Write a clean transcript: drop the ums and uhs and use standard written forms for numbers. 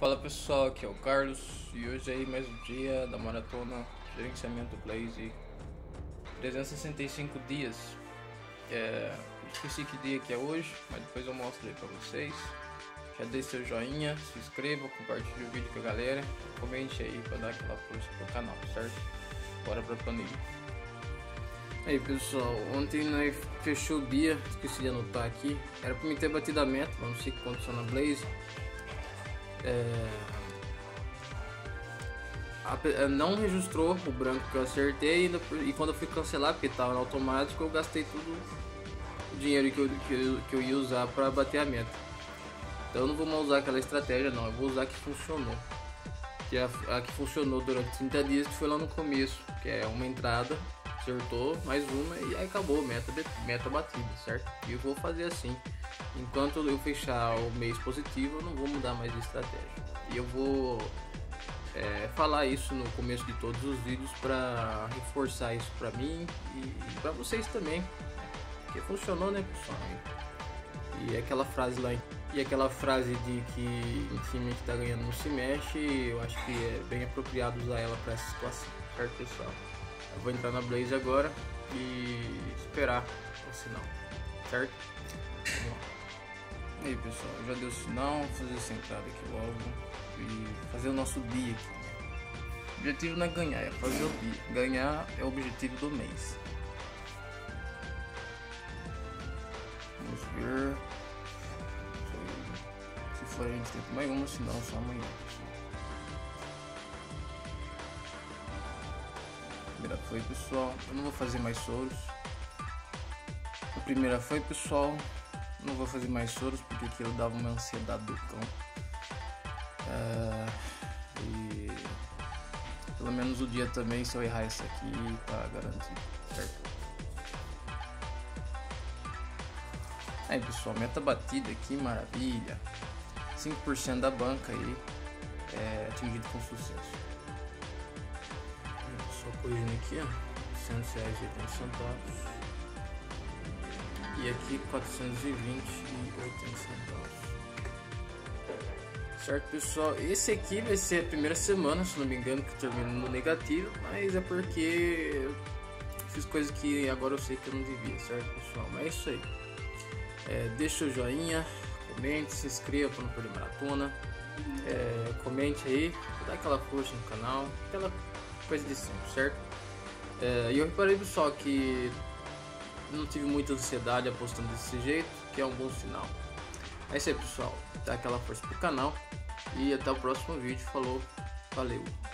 Fala pessoal, aqui é o Carlos e hoje aí mais um dia da maratona gerenciamento Blaze 365 dias. Esqueci que dia que é hoje, mas depois eu mostro aí pra vocês. Já deixe seu joinha, se inscreva, compartilhe o vídeo com a galera, comente aí pra dar aquela força pro canal, certo? Bora pra planilha. Aí pessoal, ontem nós fechou o dia, esqueci de anotar aqui, era pra mim ter batido a meta, vamos ver quanto só na Blaze. Não registrou o branco que eu acertei e quando eu fui cancelar, porque estava no automático, eu gastei tudo o dinheiro que eu ia usar para bater a meta. Então eu não vou mais usar aquela estratégia não, eu vou usar a que funcionou. Que é a que funcionou durante 30 dias, que foi lá no começo, que é uma entrada, acertou, mais uma e aí acabou, meta batida, certo? E eu vou fazer assim. Enquanto eu fechar o mês positivo, eu não vou mudar mais de estratégia. E eu vou falar isso no começo de todos os vídeos para reforçar isso para mim e para vocês também. Porque funcionou, né, pessoal? E aquela frase lá, e aquela frase de que em time que tá ganhando não se mexe, eu acho que é bem apropriado usar ela para essa situação, certo, pessoal? Eu vou entrar na Blaze agora e esperar o sinal, certo? Vamos lá. E aí pessoal, já deu sinal, vou fazer essa entrada aqui logo e fazer o nosso dia aqui. O objetivo não é ganhar, é fazer o dia. Ganhar é o objetivo do mês. Vamos ver. Se for a gente tem mais uma, senão só amanhã, pessoal. A primeira foi, pessoal, eu não vou fazer mais soros. A primeira foi, pessoal. Não vou fazer mais soros porque aquilo dava uma ansiedade do cão. E pelo menos o dia também, se eu errar essa aqui, tá garantido, certo? Aí pessoal, meta batida aqui, maravilha. 5% da banca aí atingido com sucesso. Só corrigindo aqui, ó, R$100,80. E aqui 420,80 centavos. Certo, pessoal? Esse aqui vai ser a primeira semana, se não me engano, que termina no negativo, mas é porque eu fiz coisas que agora eu sei que eu não devia, certo, pessoal? Mas é isso aí. Deixa o joinha, comente, se inscreva para não perder maratona. Comente aí, dá aquela força no canal, aquela coisa de sempre, certo? E eu reparei, pessoal, que não tive muita ansiedade apostando desse jeito, que é um bom sinal. É isso aí, pessoal, dá aquela força pro canal e até o próximo vídeo. Falou, valeu!